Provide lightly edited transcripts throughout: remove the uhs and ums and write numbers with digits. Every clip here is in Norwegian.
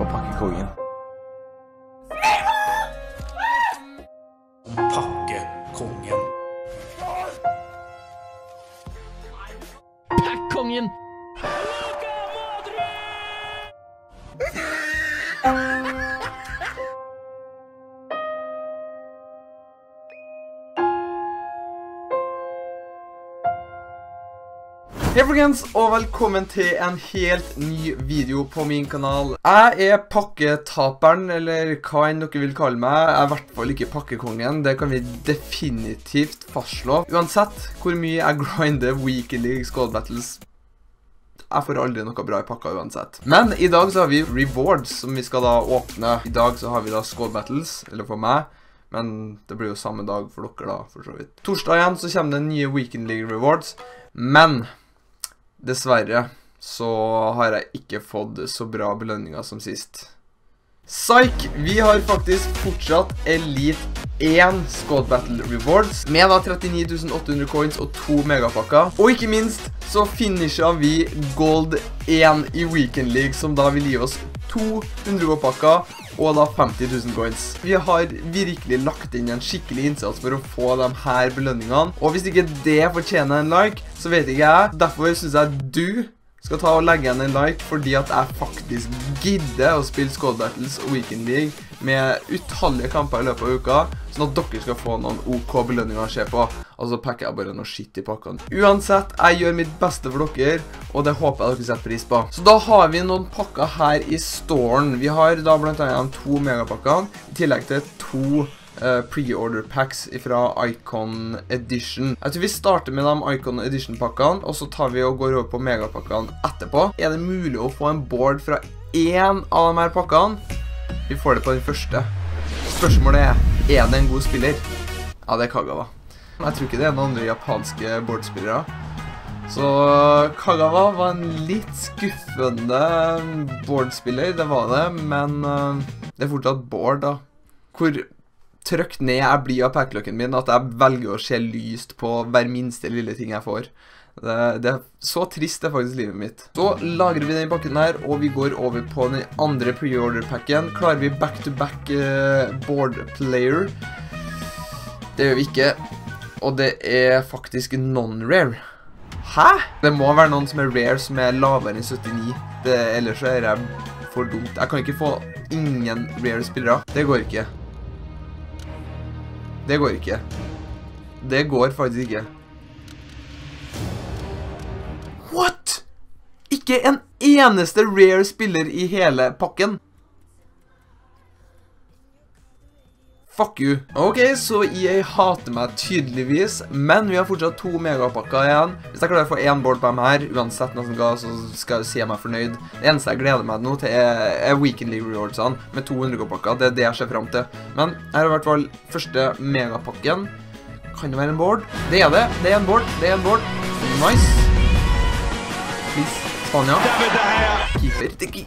pakkekongen. Pakkekongen. Pakkekongen! Hei folkens, og velkommen til en helt ny video på min kanal. Jeg pakketaperen, eller hva enn dere vil kalle meg. Jeg I hvert fall ikke pakkekongen, det kan vi definitivt fastslå. Uansett hvor mye jeg grinder Weekly Squad Battles, jeg får aldri noe bra I pakka uansett. Men I dag så har vi rewards som vi skal da åpne. I dag så har vi da Squad Battles, eller for meg. Men det blir jo samme dag for dere da, for så vidt. Torsdag igjen så kommer det nye Weekly rewards. Men dessverre så har jeg ikke fått så bra belønninger som sist. Psych! Vi har faktisk fortsatt Elite 1 Squad Battle Rewards med da 39.800 coins og 2 megapakker. Og ikke minst så finishet vi Gold 1 I Weekend League som da vil gi oss 200 pakker og da 50.000 coins. Vi har virkelig lagt inn en skikkelig innsats for å få de her belønningene. Og hvis ikke det fortjener en like, så vet ikke jeg. Derfor synes jeg du skal ta og legge igjen en like, fordi at jeg faktisk gidder å spille Squad Battles og Weekend League med utallige kamper I løpet av uka, sånn at dere skal få noen OK belønninger å se på. Og så pakker jeg bare noe shit I pakkene. Uansett, jeg gjør mitt beste for dere, og det håper jeg dere setter pris på. Så da har vi noen pakker her I storen. Vi har da blant annet 2 megapakkene, I tillegg til 2 pre-order packs fra Icon Edition. Jeg tror vi starter med de Icon Edition pakkene, og så tar vi og går over på megapakkene etterpå. Det mulig å få en board fra en av de her pakkene? Vi får det på den første. Spørsmålet det en god spiller? Ja, det Kagawa. Jeg tror ikke det noen andre japanske boardspillere. Så Kagawa var en litt skuffende boardspiller, det var det, men det fortsatt board da. Hvor trykt ned jeg blir av packlocken min, at jeg velger å se lyst på hver minste lille ting jeg får. Det så trist det faktisk livet mitt. Så lagrer vi den pakken her, og vi går over på den andre pre-order packen. Klarer vi back-to-back board player? Det gjør vi ikke, og det faktisk non-rare. Hæ? Det må være noen som rare som lavere enn 79. Ellers så jeg for dumt. Jeg kan ikke få ingen rare spillere. Det går ikke. Det går ikke. Det går faktisk ikke. What? Ikke en eneste rare spiller I hele pakken. Fuck you. Ok, så EA hater meg tydeligvis, men vi har fortsatt 2 megapakker igjen. Hvis jeg klarer å få en board på dem her, uansett noe som ga, så skal jeg se meg fornøyd. Det eneste jeg gleder meg nå til Weekend League rewardsene med 200 pakker. Det det jeg ser frem til. Men her I hvert fall første megapakken. Kan det være en board? Det det. Det en board. Det en board. Nice. Please. Spania. Keeper.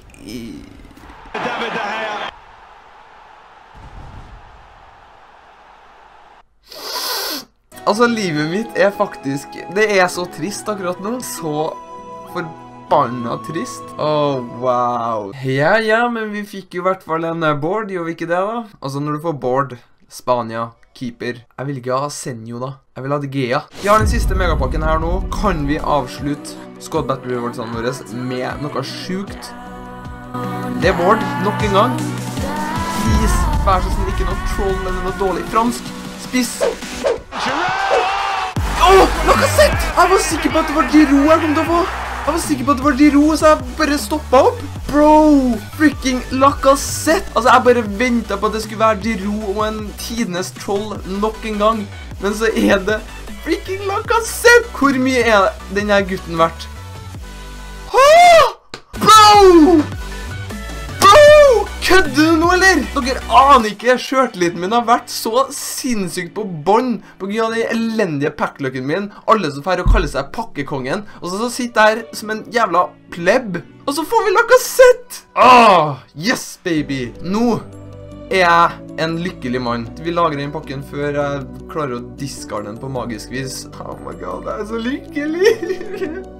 Altså, livet mitt faktisk... Det så trist akkurat nå. Så forbanna trist. Åh, wow. Ja, men vi fikk jo I hvert fall en board, gjør vi ikke det da? Altså, når du får board, Spania, keeper. Jeg vil ikke ha Senjo da. Jeg vil ha De Gea. Vi har den siste megapakken her nå. Kan vi avslutte Squad Battle Rewardsene våre med noe sjukt? Det board, nok en gang. Please, vær så snill, ikke noe troll eller noe dårlig. Fransk, spiss. Lacazette! Jeg var sikker på at det var Giroud jeg kom til å få. Jeg var sikker på at det var Giroud, så jeg bare stoppet opp. Bro, freaking Lacazette! Altså, jeg bare ventet på at det skulle være Giroud og en tidenes troll nok en gang. Men så det freaking Lacazette! Hvor mye denne gutten verdt? Bro! Kødder du nå, eller? Dere aner ikke, skjørteliten min har vært så sinnssykt på bånd på grunn av den elendige packlocken min. Alle som får å kalle seg pakkekongen, og så sitter jeg her som en jævla pleb. Og så får vi Lacazette! Yes, baby! Nå jeg en lykkelig mann. Vi lager den pakken før jeg klarer å diskarde den på magisk vis. Oh my god, jeg så lykkelig!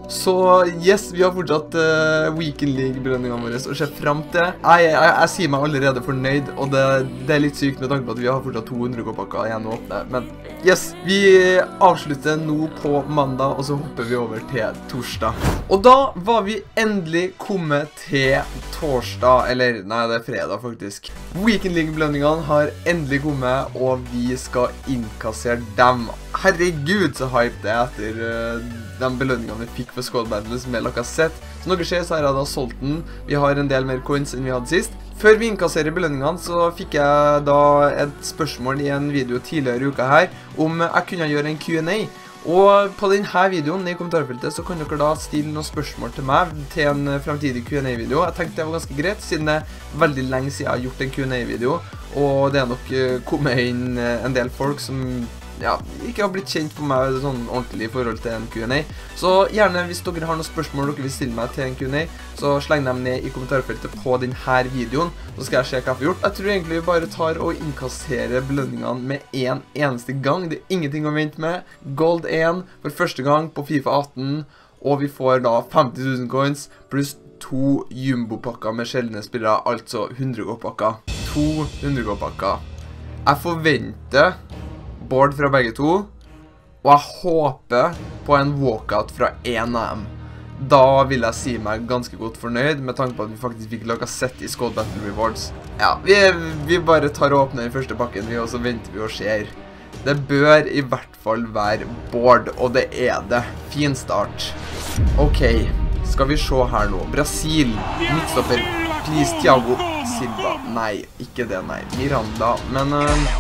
Så yes, vi har fortsatt Weekend League-belønningene våre og ser frem til. Jeg sier meg allerede fornøyd, og det er litt sykt med tanke på at vi har fortsatt 200 gåpakker igjen å åpne. Men yes, vi avslutter nå på mandag, og så hopper vi over til torsdag. Og da var vi endelig kommet til torsdag, eller nei, det er fredag faktisk. Weekend League-belønningene har endelig kommet, og vi skal innkassere dem. Herregud, så hype det etter de belønningene vi fikk for Squad Battles med Lacassette. Som dere ser, så har jeg da solgt den. Vi har en del mer coins enn vi hadde sist. Før vi innkasserer belønningene, så fikk jeg da et spørsmål i en video tidligere i uka her, om jeg kunne gjøre en Q&A. Og på denne videoen i kommentarfeltet så kan dere da stille noen spørsmål til meg til en fremtidig Q&A-video. Jeg tenkte det var ganske greit, siden det er veldig lenge siden jeg har gjort en Q&A-video, og det er nok kommet inn en del folk som ikke har blitt kjent på meg sånn ordentlig i forhold til en Q&A. Så gjerne hvis dere har noen spørsmål dere vil stille meg til en Q&A, så sleng dem ned i kommentarfeltet på denne videoen, så skal jeg se hva jeg får gjort. Jeg tror egentlig vi bare tar og innkasserer belønningene med en eneste gang. Det er ingenting å vente med. Gold 1 for første gang på FIFA 18, og vi får da 50 000 coins, pluss 2 jumbo-pakker med sjeldne spillere, altså 100 gåpakker. 200 gåpakker. Jeg forventer board fra begge to, og jeg håper på en walkout fra en av dem. Da vil jeg si meg ganske godt fornøyd, med tanke på at vi faktisk fikk Lacassette i Squad Battle Rewards. Ja, vi bare tar og åpner den første pakken, og så venter vi og ser. Det bør i hvert fall være board, og det er det. Fin start. Ok, skal vi se her nå. Brasil, midtstopper, please, Thiago Silva. Nei, ikke det, nei. Miranda, men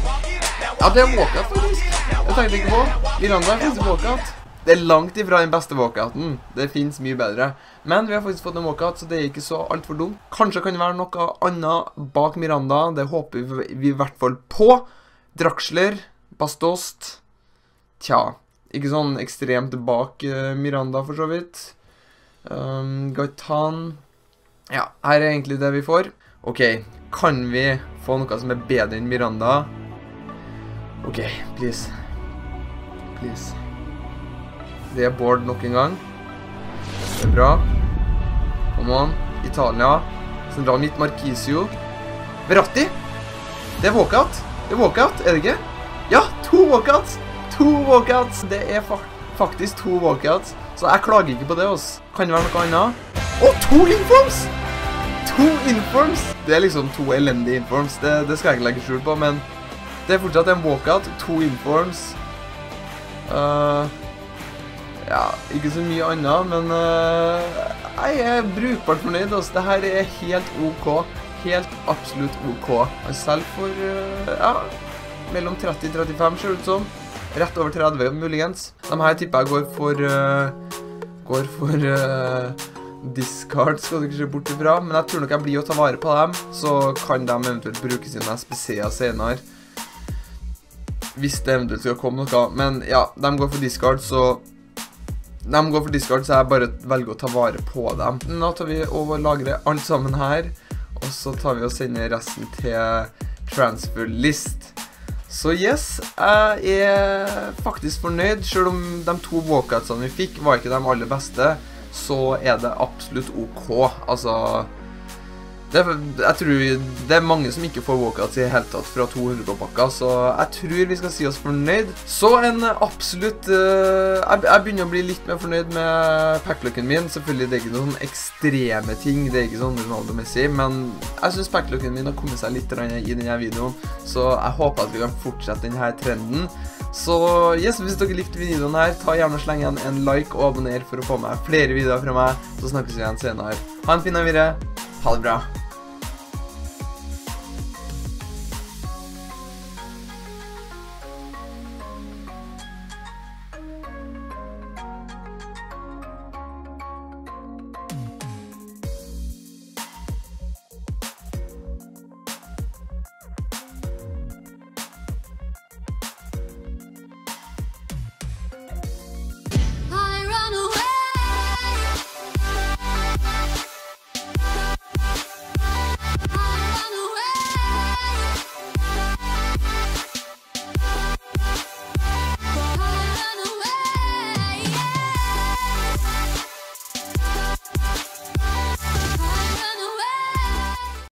ja, det er walkout faktisk. Jeg tenkte ikke på. Miranda er faktisk walkout. Det er langt ifra den beste walkouten. Det finnes mye bedre. Men vi har faktisk fått en walkout, så det er ikke så alt for dumt. Kanskje kan det være noe annet bak Miranda. Det håper vi i hvert fall på. Draxler, Bastost. Tja, ikke sånn ekstremt bak Miranda for så vidt. Gaitan. Ja, her er egentlig det vi får. Ok, kan vi få noe som er bedre enn Miranda? Ok, please. Please. Det er board nok en gang. Det er bra. Come on. Italia. Sentral midt, Marquisio. Verratti. Det er walkout. Det er walkout, er det ikke? Ja, 2 walkouts. 2 walkouts. Det er faktisk 2 walkouts. Så jeg klager ikke på det, også. Kan det være noe annet? Åh, 2 informs! 2 informs! Det er liksom 2 elendige informs. Det skal jeg ikke legge skjul på, men det er fortsatt en walkout, 2 informs. Ja, ikke så mye annet, men jeg er brukbart fornøyd. Altså. Det her er helt ok. Helt absolutt ok. Selv for, ja, mellom 30-35 ser det ut som. Rett over 30 muligens. De her tipper jeg går for discard, skal du ikke se bort ifra. Men jeg tror nok jeg blir å ta vare på dem, så kan de eventuelt bruke sine SPC-er senere. Hvis det eventuelt skal komme noe, men ja, de går for discard, så jeg bare velger å ta vare på dem. Nå tar vi og lagrer alt sammen her, og så tar vi og sender resten til transfer list. Så yes, jeg er faktisk fornøyd, selv om de 2 walkoutsene vi fikk var ikke de aller beste, så er det absolutt ok. Altså, jeg tror det er mange som ikke får walkouts i hele tatt fra 200 gåpakker, så jeg tror vi skal si oss fornøyd. Så en absolutt, jeg begynner å bli litt mer fornøyd med packlucken min. Selvfølgelig det er ikke noen ekstreme ting, det er ikke sånn Ronaldo-messig, men jeg synes packlucken min har kommet seg litt i denne videoen, så jeg håper at vi kan fortsette denne trenden. Så yes, hvis dere likte videoen her, ta gjerne og sleng igjen en like og abonner for å få med flere videoer fra meg, så snakkes vi igjen senere. Ha en fin dag videre, ha det bra!